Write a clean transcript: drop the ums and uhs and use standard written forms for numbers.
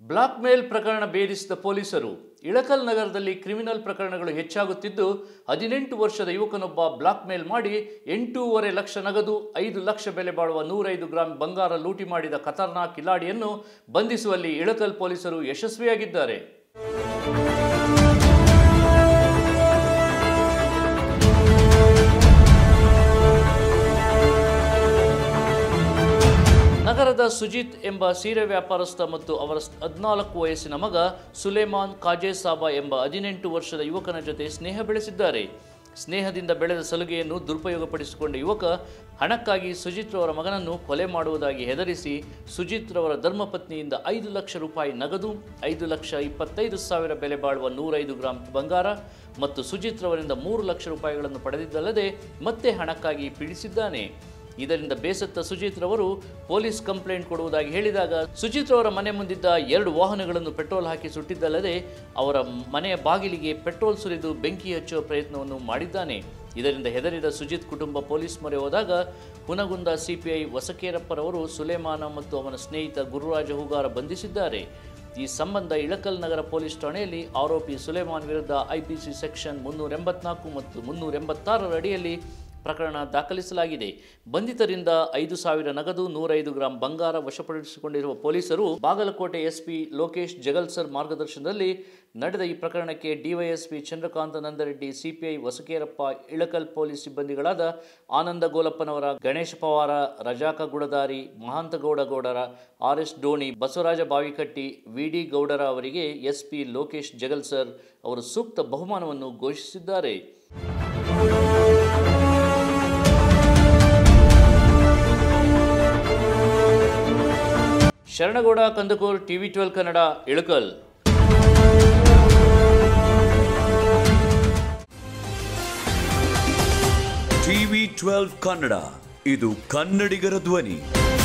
Black mail ಪ್ರಕರಣ ಭೇದಿಸಿದ ಪೊಲೀಸರು. ಇಳಕಲ್ ನಗರದಲ್ಲಿ ಕ್ರಿಮಿನಲ್ ಪ್ರಕರಣಗಳು ಹೆಚ್ಚಾಗುತ್ತಿದ್ದು 18 ವರ್ಷದ ಯುವಕನೊಬ್ಬ ಬ್ಲಾಕ್ ಮೇಲ್ ಮಾಡಿ 8.5 ಲಕ್ಷ ನಗದು 5 ಲಕ್ಷ ಬೆಲೆ ಬಾಳುವ 105 ಗ್ರಾಂ ಬಂಗಾರ ಲೂಟಿ ಮಾಡಿದ ಖತರ್ನಾಕ್ ಕಿಲಾಡಿಯನ್ನು ಬಂಧಿಸುವಲ್ಲಿ ಇಳಕಲ್ ಪೊಲೀಸರು ಯಶಸ್ವಿಯಾಗಿದ್ದಾರೆ. ನಗರದ ಸುಜಿತ್ ಎಂಬ ಸೀರೆ ವ್ಯಾಪಾರಸ್ಥ ಮತ್ತು ಅವರ 14 ವಯಸ್ಸಿನ ಮಗ ಸುಲೇಮಾನ್ ಕಾಜೇಸಾಬಾ ಎಂಬ 18 ವರ್ಷದ ಯುವಕನ ಜೊತೆ ಸ್ನೇಹ ಬೆಳೆಸಿದ್ದಾರೆ. ಸ್ನೇಹದಿಂದ ಬೆಳೆದ ಸಲುಗೆಯನ್ನು ದುರುಪಯೋಗಪಡಿಸಿಕೊಂಡ ಯುವಕ ಹಣಕ್ಕಾಗಿ ಸುಜಿತ್ ರವರ ಮಗನನ್ನು ಕೊಲೆ ಮಾಡುವುದಾಗಿ ಹೆದರಿಸಿ ಸುಜಿತ್ ರವರ ಧರ್ಮಪತ್ನಿಯಿಂದ 5 ಲಕ್ಷ ರೂಪಾಯಿ ನಗದು, 5,25,000 ಬೆಲೆ ಬಾಳುವ 105 ಗ್ರಾಂ ಬಂಗಾರ ಮತ್ತು ಸುಜಿತ್ ರವರಿಂದ 3 ಲಕ್ಷ ರೂಪಾಯಿಗಳನ್ನು ಪಡೆದಿದ್ದಲ್ಲದೆ ಮತ್ತೆ ಹಣಕ್ಕಾಗಿ ಪೀಡಿಸಿದ್ದಾನೆ. ಇದರಿಂದ ಬೇಸತ್ತ ಸುಜಿತ್ ರವರು ಪೊಲೀಸ್ ಕಂಪ್ಲೇಂಟ್ ಕೊಡುವುದಾಗಿ ಹೇಳಿದಾಗ ಸುಜಿತ್ ರವರ ಮನೆ ಮುಂದಿದ್ದ 2 ವಾಹನಗಳನ್ನು ಪೆಟ್ರೋಲ್ ಹಾಕಿ ಸುಟ್ಟಿದ್ದಲ್ಲದೆ ಅವರ ಮನೆಯ ಬಾಗಿಲಿಗೆ ಪೆಟ್ರೋಲ್ ಸುರಿದು ಬೆಂಕಿ ಹಚ್ಚುವ ಪ್ರಯತ್ನವನ್ನು ಮಾಡಿದ್ದಾನೆ. ಇದರಿಂದ ಹೆದರಿದ ಸುಜಿತ್ ಕುಟುಂಬ ಪೊಲೀಸ್ ಮೊರೆ ಹೋದಾಗ ಹುನಗುಂದ ಸಿಪಿಐ ವಸಕೇರಪ್ಪರವರು ಸುಲೇಮಾನ ಮತ್ತು ಅವನ ಸ್ನೇಹಿತ ಗುರುರಾಜ ಹೂಗಾರ ಬಂಧಿಸಿದ್ದಾರೆ. ಈ ಸಂಬಂಧ ಇಳಕಲ್ ನಗರ ಪೊಲೀಸ್ ಠಾಣೆಯಲ್ಲಿ ಆರೋಪಿ ಸುಲೇಮಾನ್ ವಿರುದ್ಧ ಐಪಿಸಿ ಸೆಕ್ಷನ್ 384 ಮತ್ತು 386 ಅಡಿಯಲ್ಲಿ ಪ್ರಕರಣ ದಾಖಲಿಸಲಾಗಿದೆ. ಬಂಧಿತರಿಂದ 5,000 ನಗದು 105 ಗ್ರಾಂ ಬಂಗಾರ ವಶಪಡಿಸಿಕೊಂಡಿರುವ ಪೊಲೀಸರು ಬಾಗಲಕೋಟೆ ಎಸ್ಪಿ ಲೋಕೇಶ್ ಜಗಲ್ಸರ್ ಮಾರ್ಗದರ್ಶನದಲ್ಲಿ ನಡೆದ ಈ ಪ್ರಕರಣಕ್ಕೆ DYSP Chandrakanta Nandareddy, CPI Vasakerappa, Ilkal police ಸಿಬ್ಬಂದಿಗಳಾದ ಆನಂದ ಗೋಲಪ್ಪನವರ, ಗಣೇಶ ಪವಾರ, ರಜಾಕ ಗುಡದಾರಿ, ಮಹಾಂತಗೌಡ ಗೌಡರ, RS ಡೋಣಿ, ಬಸವರಾಜ ಬಾವಿಕಟ್ಟಿ, VD ಗೌಡರ ಅವರಿಗೆ ಎಸ್ಪಿ ಲೋಕೇಶ್ ಜಗಲ್ಸರ್ ಅವರು ಸೂಕ್ತ ಬಹುಮಾನವನ್ನು ಘೋಷಿಸಿದ್ದಾರೆ. ಶರಣಗೌಡ ಕಂದಕೂರ್, TV12 ಕನ್ನಡ, ಇಳಕಲ್. TV12 ಕನ್ನಡ, ಇದು ಕನ್ನಡಿಗರ ಧ್ವನಿ.